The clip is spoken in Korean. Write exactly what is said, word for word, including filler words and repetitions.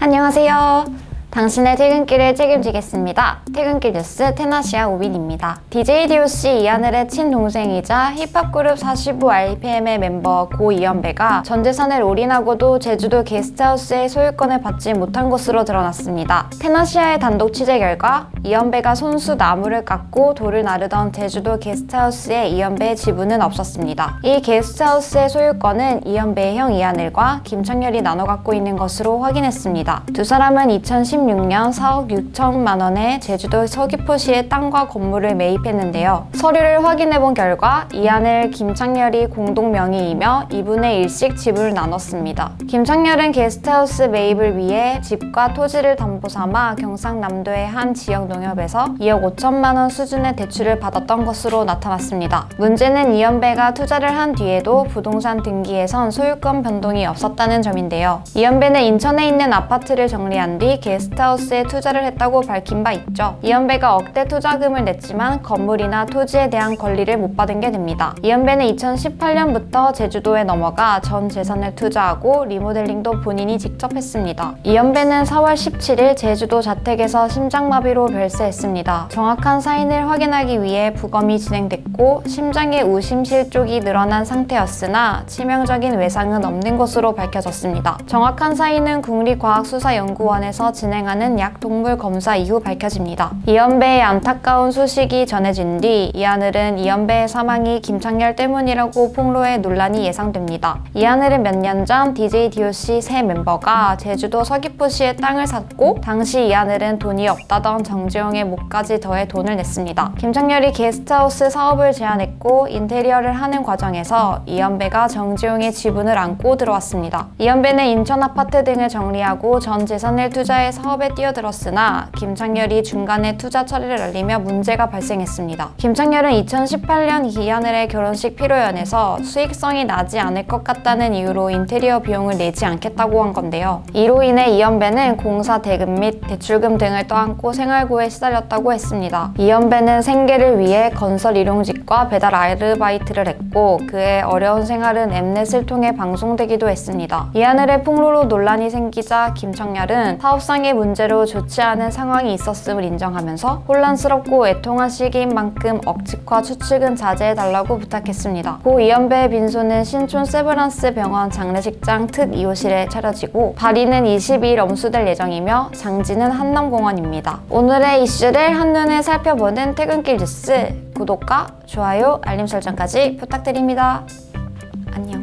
안녕하세요. 당신의 퇴근길을 책임지겠습니다. 퇴근길 뉴스 테나시아 우빈입니다. 디제이 디오씨 이하늘의 친동생이자 힙합 그룹 사십오 알피엠의 멤버 고 이연배가 전 재산을 올인하고도 제주도 게스트하우스의 소유권을 받지 못한 것으로 드러났습니다. 테나시아의 단독 취재 결과 이연배가 손수 나무를 깎고 돌을 나르던 제주도 게스트하우스에 이연배의 지분은 없었습니다. 이 게스트하우스의 소유권은 이연배의 형 이하늘과 김창렬이 나눠 갖고 있는 것으로 확인했습니다. 두 사람은 이천십육 년 사억 육천만 원에 제주도 서귀포시의 땅과 건물을 매입했는데요. 서류를 확인해본 결과 이하늘, 김창렬이 공동 명의이며 이분의 일씩 지분을 나눴습니다. 김창렬은 게스트하우스 매입을 위해 집과 토지를 담보 삼아 경상남도의 한 지역 농협에서 이억 오천만 원 수준의 대출을 받았던 것으로 나타났습니다. 문제는 이연배가 투자를 한 뒤에도 부동산 등기에선 소유권 변동이 없었다는 점인데요. 이연배는 인천에 있는 아파트를 정리한 뒤 게스트 게스트하우스에 투자를 했다고 밝힌 바 있죠. 이연배가 억대 투자금을 냈지만 건물이나 토지에 대한 권리를 못 받은 게 됩니다. 이연배는 이천십팔 년부터 제주도에 넘어가 전 재산을 투자하고 리모델링도 본인이 직접 했습니다. 이연배는 사월 십칠일 제주도 자택에서 심장마비로 별세했습니다. 정확한 사인을 확인하기 위해 부검이 진행됐고 심장에 우심실 쪽이 늘어난 상태였으나 치명적인 외상은 없는 것으로 밝혀졌습니다. 정확한 사인은 국립과학수사연구원에서 진행 하는 약동물 검사 이후 밝혀집니다. 이연배의 안타까운 소식이 전해진 뒤 이하늘은 이연배의 사망이 김창렬 때문이라고 폭로해 논란이 예상됩니다. 이하늘은 몇 년 전 디제이 디오씨 새 멤버가 제주도 서귀포시에 땅을 샀고 당시 이하늘은 돈이 없다던 정지용의 몫까지 더해 돈을 냈습니다. 김창렬이 게스트하우스 사업을 제안했고 인테리어를 하는 과정에서 이연배가 정지용의 지분을 안고 들어왔습니다. 이연배는 인천 아파트 등을 정리하고 전 재산을 투자해 사업 사업에 뛰어들었으나 김창렬이 중간에 투자 처리를 알리며 문제가 발생했습니다. 김창렬은 이천십팔 년 이하늘의 결혼식 피로연에서 수익성이 나지 않을 것 같다는 이유로 인테리어 비용을 내지 않겠다고 한 건데요. 이로 인해 이연배는 공사 대금 및 대출금 등을 떠안고 생활고에 시달렸다고 했습니다. 이연배는 생계를 위해 건설 일용직과 배달 아르바이트를 했고 그의 어려운 생활은 엠넷을 통해 방송되기도 했습니다. 이하늘의 폭로로 논란이 생기자 김창렬은 사업상의 문제로 좋지 않은 상황이 있었음을 인정하면서 혼란스럽고 애통한 시기인 만큼 억측과 추측은 자제해달라고 부탁했습니다. 고 이연배의 빈소는 신촌 세브란스 병원 장례식장 특 이 호실에 차려지고 발인은 이십이 일 엄수될 예정이며 장지는 한남공원입니다. 오늘의 이슈를 한눈에 살펴보는 퇴근길 뉴스, 구독과 좋아요, 알림 설정까지 부탁드립니다. 안녕.